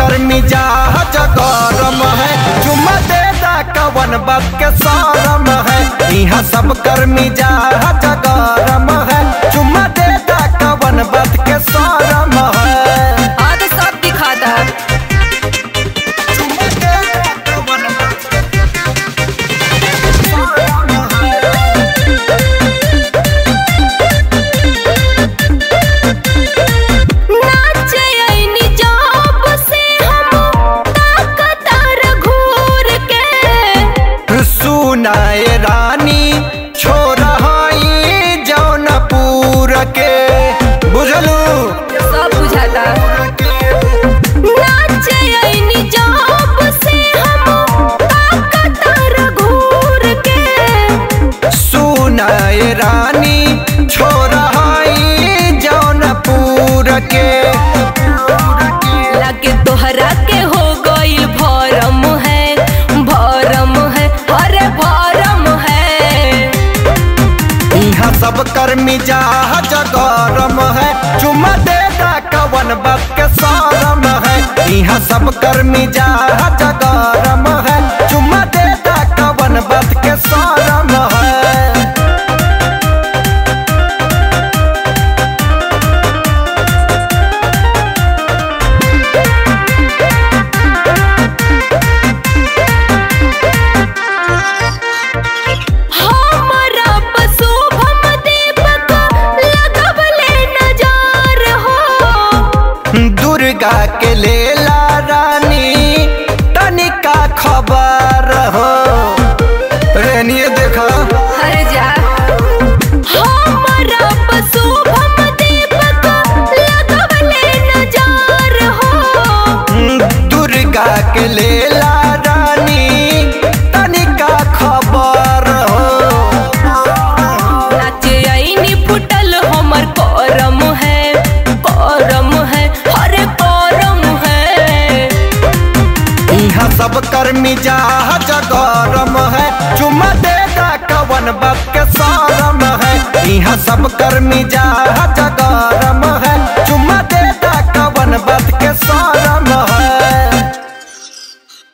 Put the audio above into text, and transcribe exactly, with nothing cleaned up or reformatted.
कर मिजाज गरम है, चुम्मा दे दा कवन बात के शरम है। यहाँ सब कर मिजाज गरम है, चुम्मा दे दा कवन बात के शरम है। आज सब दिखाता सुनाए रानी छोरा हाई जौनपुर के, बुझलू सब बुझाता। नाचे आईनी जब से हम ताकतर घूर के। सुनाए रानी छोरा हाई जौनपुर के। लगे तोहरा के हो गइल भरम है, भरम है, अरे भरम है। यहाँ सब कर मिजाज गरम है, चुम्मा दे दा कवन बात के शरम है। यहाँ सब कर मिजाज गरम है, चुम्मा दे दा कवन बात के शरम है। दुर्गा के लेला रानी तनिका खबर हो, रेनिए देखा हर जा हमारा शुभम दीपक लगवले नजार हो। दुर्गा के लेला रानी तनिका खबर हो। नाचे आईनी फुटल हमर करम है, करम है, अरे करम है। यहाँ सब कर मिजाज गरम है, चुम्मा दे दा कवन बात के शरम है। यहाँ सब कर मिजाज गरम है,